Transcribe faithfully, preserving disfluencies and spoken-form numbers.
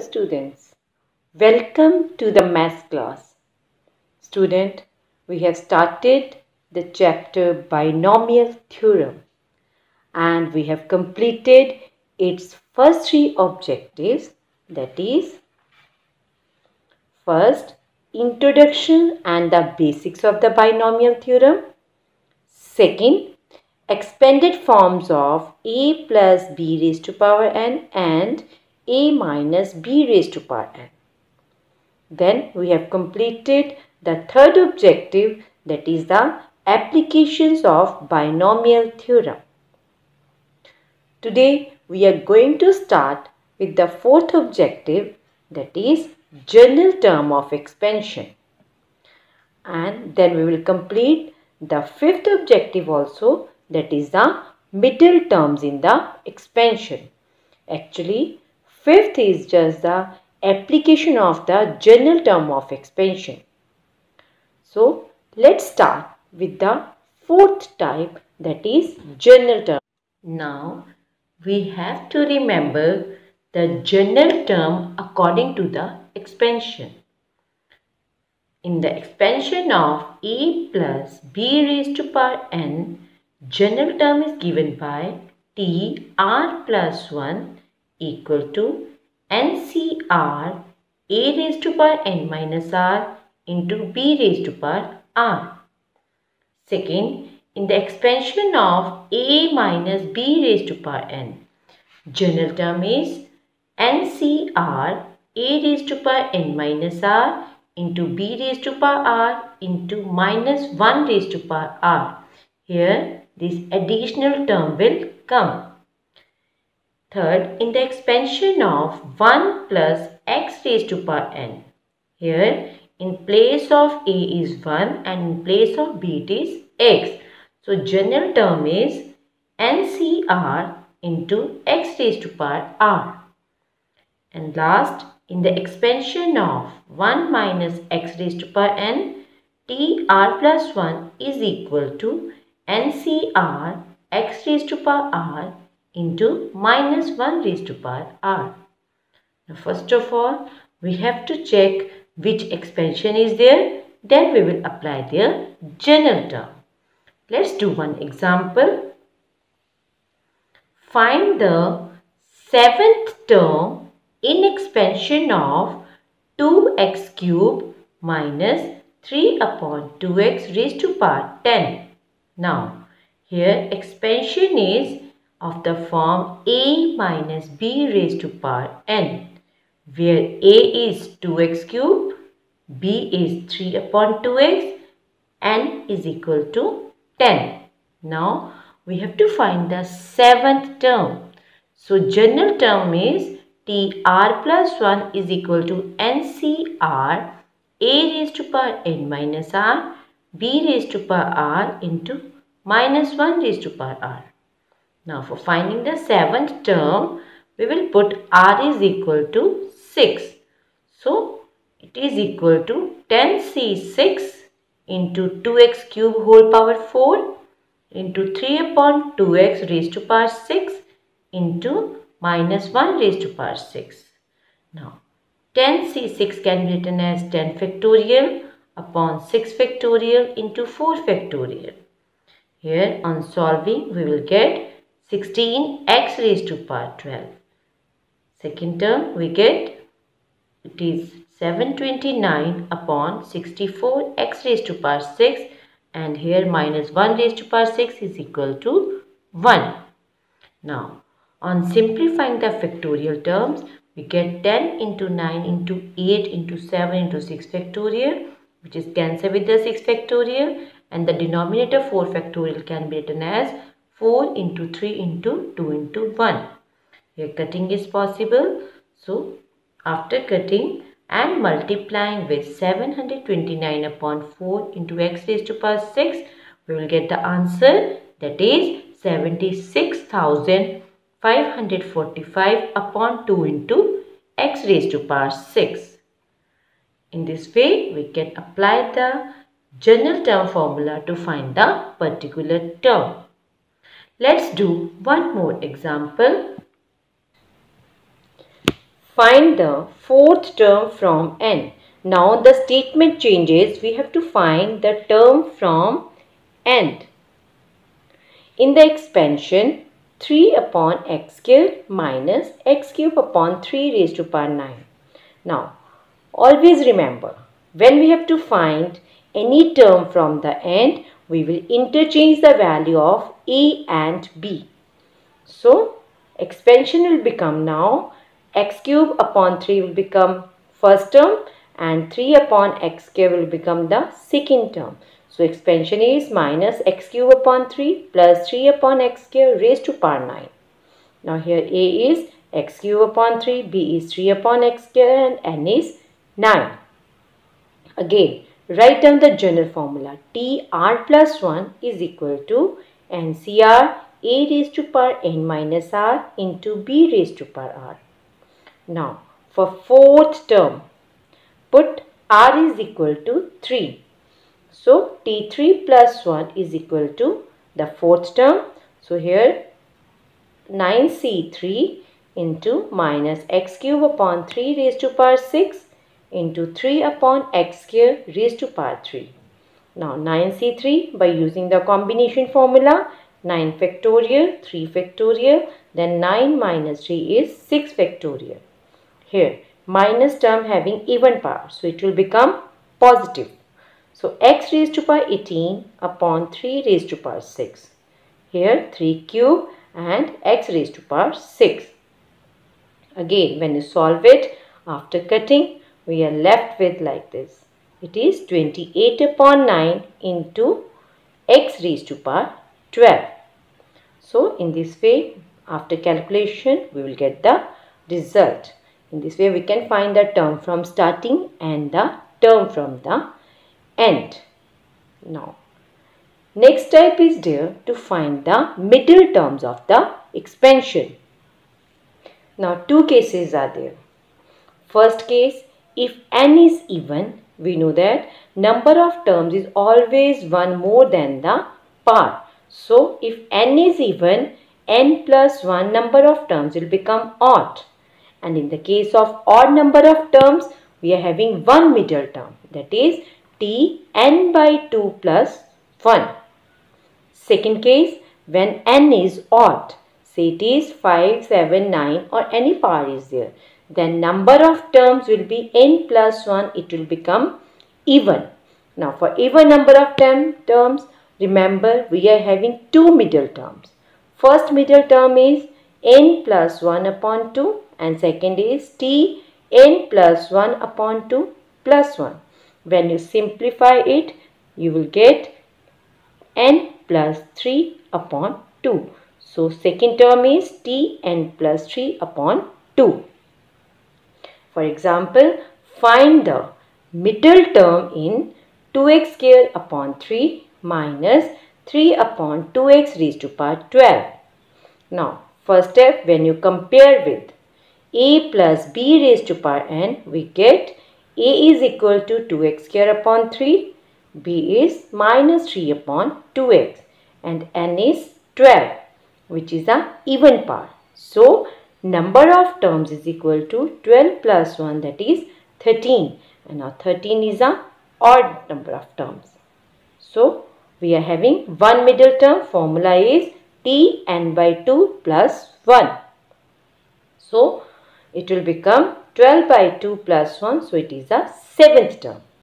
students, welcome to the math class. Student, we have started the chapter Binomial Theorem and we have completed its first three objectives, that is, first, introduction and the basics of the binomial theorem. Second, expanded forms of a plus b raised to power n and a minus b raised to power n. Then we have completed the third objective, that is the applications of binomial theorem. Today we are going to start with the fourth objective, that is general term of expansion. And then we will complete the fifth objective also, that is the middle terms in the expansion. Actually, fifth is just the application of the general term of expansion. So, let's start with the fourth type, that is general term. Now, we have to remember the general term according to the expansion. In the expansion of a plus b raised to power n, general term is given by T r plus one equal to N C R a raised to power n minus r into b raised to power r. Second, in the expansion of a minus b raised to power n, general term is N C R a raised to power n minus r into b raised to power r into minus one raised to power r. Here, this additional term will come. Third, in the expansion of one plus x raised to power n. Here, in place of a is one and in place of b it is x. So, general term is N C R into x raised to power r. And last, in the expansion of one minus x raised to power n, T r plus one is equal to N C R x raised to power r into minus one raised to power r. Now, first of all, we have to check which expansion is there, then we will apply their general term. Let's do one example. Find the seventh term in expansion of two x cube minus three upon two x raised to power ten. Now, here expansion is of the form a minus b raised to power n, where a is two x cube, b is three upon two x, n is equal to ten. Now, we have to find the seventh term. So, general term is T r plus one is equal to N C R a raised to power n minus r, b raised to power r into minus one raised to power r. Now, for finding the seventh term, we will put r is equal to six. So, it is equal to ten C six into two x cube whole power four into three upon two x raised to power six into minus one raised to power six. Now, ten C six can be written as ten factorial upon six factorial into four factorial. Here, on solving, we will get sixteen x raised to power twelve. Second term, we get it is seven hundred twenty-nine upon sixty-four x raised to power six, and here minus one raised to power six is equal to one. Now, on simplifying the factorial terms, we get ten into nine into eight into seven into six factorial, which is cancelled with the six factorial, and the denominator four factorial can be written as four into three into two into one. Here cutting is possible. So, after cutting and multiplying with seven hundred twenty-nine upon four into x raised to power six, we will get the answer, that is seventy-six thousand five hundred forty-five upon two into x raised to power six. In this way, we can apply the general term formula to find the particular term. Let's do one more example. Find the fourth term from n. Now the statement changes. We have to find the term from n. In the expansion, three upon x cubed minus x cubed upon three raised to power nine. Now, always remember, when we have to find any term from the end, we will interchange the value of a and b. So, expansion will become now x cubed upon three will become first term and three upon x cubed will become the second term. So, expansion is minus x cubed upon three plus three upon x cubed raised to power nine. Now, here a is x cubed upon three, b is three upon x cubed and n is nine. Again, write down the general formula. T r plus one is equal to N C R a raised to power n minus r into b raised to power r. Now, for fourth term, put r is equal to three. So, T three plus one is equal to the fourth term. So, here nine C three into minus x cubed upon three raised to power six into three upon x cubed raised to power three. Now, nine C three by using the combination formula, nine factorial, three factorial, then nine minus three is six factorial. Here, minus term having even power, so it will become positive. So, x raised to power eighteen upon three raised to power six. Here, three cube and x raised to power six. Again, when you solve it, after cutting, we are left with like this. It is twenty-eight upon nine into x raised to power twelve. So, in this way, after calculation, we will get the result. In this way, we can find the term from starting and the term from the end. Now, next type is there to find the middle terms of the expansion. Now, two cases are there. First case, if n is even, we know that number of terms is always one more than the power. So, if n is even, n plus one number of terms will become odd. And in the case of odd number of terms, we are having one middle term, that is T n by two plus one. Second case, when n is odd, say it is five, seven, nine or any power is there, then number of terms will be n plus one, it will become even. Now, for even number of term, terms, remember we are having two middle terms. First middle term is n plus one upon two and second is t n plus one upon two plus one. When you simplify it, you will get n plus three upon two. So, second term is t n plus three upon two. For example, find the middle term in two x square upon three minus three upon two x raised to power twelve. Now, first step, when you compare with a plus b raised to power n, we get a is equal to two x square upon three, b is minus three upon two x and n is twelve, which is an even power. So, number of terms is equal to twelve plus one, that is thirteen, and now thirteen is an odd number of terms. So, we are having one middle term, formula is t n by two plus one. So, it will become twelve by two plus one, so it is a seventh term.